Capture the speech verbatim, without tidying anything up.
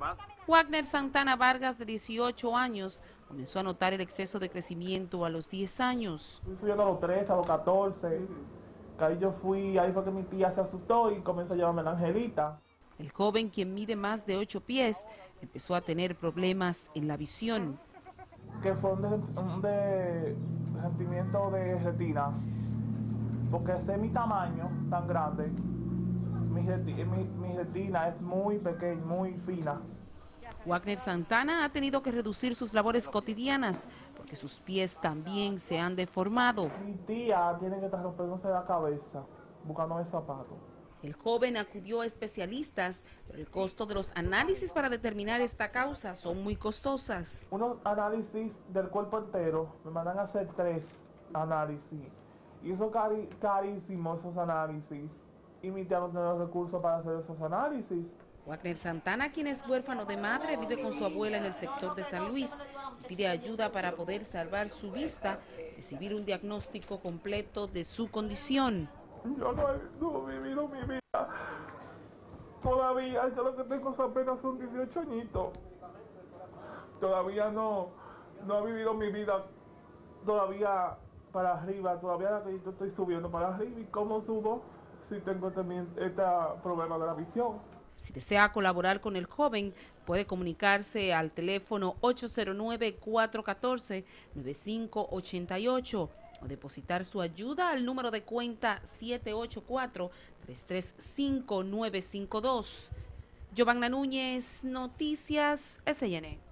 Wagner Santana Vargas, de dieciocho años, comenzó a notar el exceso de crecimiento a los diez años. Fui subiendo a los trece, a los catorce, que ahí yo fui, ahí fue que mi tía se asustó y comenzó a llamarme la Angelita. El joven, quien mide más de ocho pies, empezó a tener problemas en la visión. Que fue un, de, un de, sentimiento de retina, porque sé mi tamaño tan grande, mi, mi, mi retina es muy pequeña, muy fina. Wagner Santana ha tenido que reducir sus labores cotidianas porque sus pies también se han deformado. Mi tía tiene que estar rompiéndose la cabeza buscándome zapatos. El joven acudió a especialistas, pero el costo de los análisis para determinar esta causa son muy costosas. Unos análisis del cuerpo entero, me mandan a hacer tres análisis. Y son cari carísimos esos análisis. Y mi tía no tiene los recursos para hacer esos análisis. Wagner Santana, quien es huérfano de madre, vive con su abuela en el sector de San Luis y pide ayuda para poder salvar su vista, recibir un diagnóstico completo de su condición. Yo no he, no he vivido mi vida. Todavía, yo lo que tengo apenas son dieciocho añitos. Todavía no, no he vivido mi vida todavía para arriba. Todavía yo estoy subiendo para arriba. ¿Y cómo subo si tengo también este problema de la visión? Si desea colaborar con el joven, puede comunicarse al teléfono ocho cero nueve, cuatro uno cuatro, nueve cinco ocho ocho o depositar su ayuda al número de cuenta siete ocho cuatro, tres tres cinco, nueve cinco dos. Giovanna Núñez, Noticias S N.